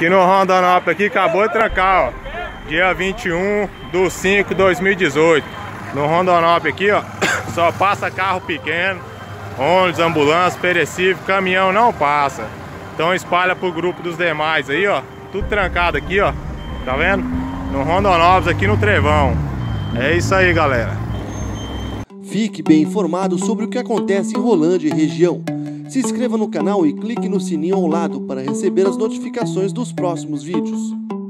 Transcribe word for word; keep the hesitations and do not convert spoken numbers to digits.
Aqui no Rondonópolis aqui acabou de trancar, ó. Dia vinte e um de cinco de dois mil e dezoito. No Rondonópolis aqui, ó, só passa carro pequeno, ônibus, ambulância, perecível, caminhão não passa. Então espalha pro grupo dos demais aí, ó. Tudo trancado aqui, ó. Tá vendo? No Rondonópolis aqui no Trevão. É isso aí, galera. Fique bem informado sobre o que acontece em Rolândia e região. Se inscreva no canal e clique no sininho ao lado para receber as notificações dos próximos vídeos.